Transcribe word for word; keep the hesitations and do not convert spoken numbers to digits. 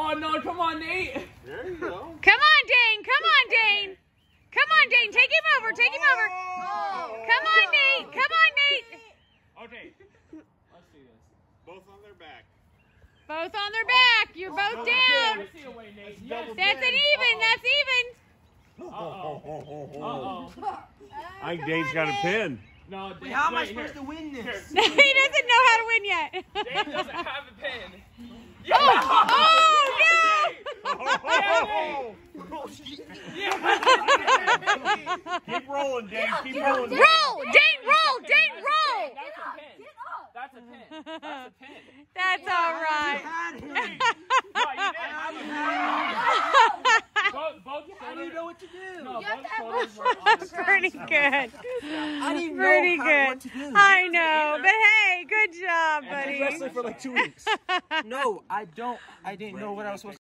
Oh, no, come on, Nate. There you go. Come on, Dane. Come on, Dane. Come on, Dane. Take him over. Take him over. Come on, Nate. Come on, Nate. Okay. Let's see this. Both on their back. Both on their back. You're both down. I see a way, Nate. Yes. That's an even. That's even. Uh-oh. Uh-oh. I think Dane's got a pin. No, Dane, Wait, how am I wait, supposed here. to win this? Here. He doesn't know how to win yet. Dane doesn't have a pin. Oh, oh, Oh, Yeah. keep rolling, Dane. Keep rolling. Roll, Dane, roll, Dane, roll. That's a pin. That's a pin. That's a pin. That's all right. Had him. No, you didn't have a pin. Both, both I don't even know what to do. No, both shoulders were on the ground. Pretty good. I didn't Pretty know how, good. what to do. I know, but hey, good job, I've been buddy. wrestling for like two weeks. No, I don't. I didn't know what I was supposed to do.